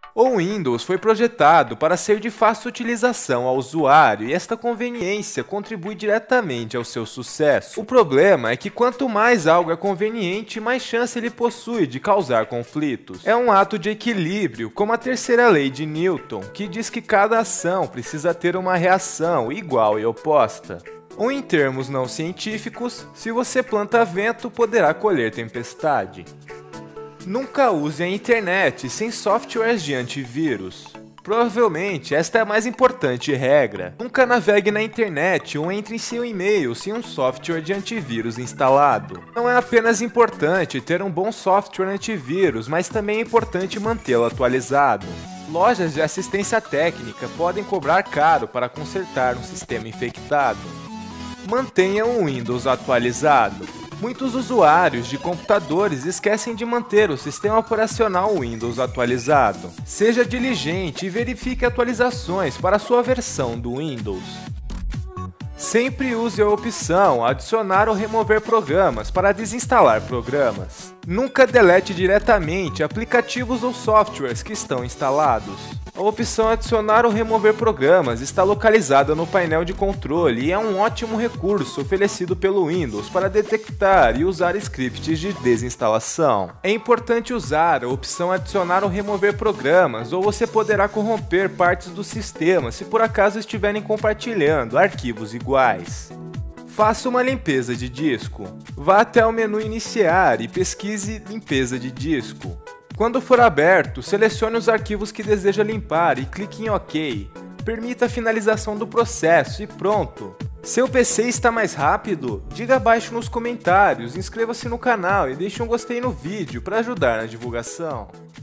O Windows foi projetado para ser de fácil utilização ao usuário e esta conveniência contribui diretamente ao seu sucesso. O problema é que quanto mais algo é conveniente, mais chance ele possui de causar conflitos. É um ato de equilíbrio, como a terceira lei de Newton, que diz que cada ação precisa ter uma reação igual e oposta. Ou em termos não científicos, se você planta vento, poderá colher tempestade. Nunca use a internet sem softwares de antivírus. Provavelmente esta é a mais importante regra. Nunca navegue na internet ou entre em seu e-mail sem um software de antivírus instalado. Não é apenas importante ter um bom software antivírus, mas também é importante mantê-lo atualizado. Lojas de assistência técnica podem cobrar caro para consertar um sistema infectado. Mantenha o Windows atualizado. Muitos usuários de computadores esquecem de manter o sistema operacional Windows atualizado. Seja diligente e verifique atualizações para a sua versão do Windows. Sempre use a opção adicionar ou remover programas para desinstalar programas. Nunca delete diretamente aplicativos ou softwares que estão instalados. A opção adicionar ou remover programas está localizada no painel de controle e é um ótimo recurso oferecido pelo Windows para detectar e usar scripts de desinstalação. É importante usar a opção adicionar ou remover programas ou você poderá corromper partes do sistema se por acaso estiverem compartilhando arquivos iguais. Faça uma limpeza de disco. Vá até o menu Iniciar e pesquise Limpeza de disco. Quando for aberto, selecione os arquivos que deseja limpar e clique em OK. Permita a finalização do processo e pronto! Seu PC está mais rápido? Diga abaixo nos comentários, inscreva-se no canal e deixe um gostei no vídeo para ajudar na divulgação.